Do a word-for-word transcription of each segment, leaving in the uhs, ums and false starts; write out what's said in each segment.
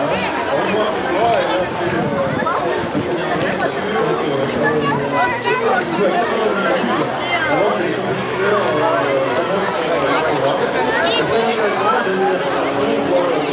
Au revoir, c'est toi, et là, c'est la première alors que les compétiteurs commencent le programme. C'est pas une occasion de voir le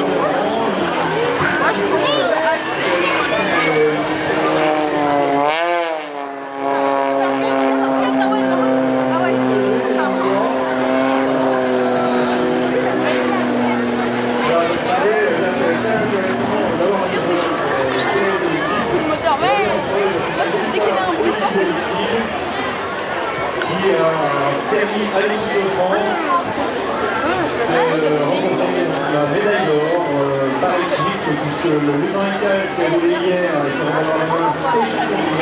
qui a permis à l'équipe de France de remporter la médaille d'or par équipe, puisque le Ludovic qui a joué hier, qui va avoir la main,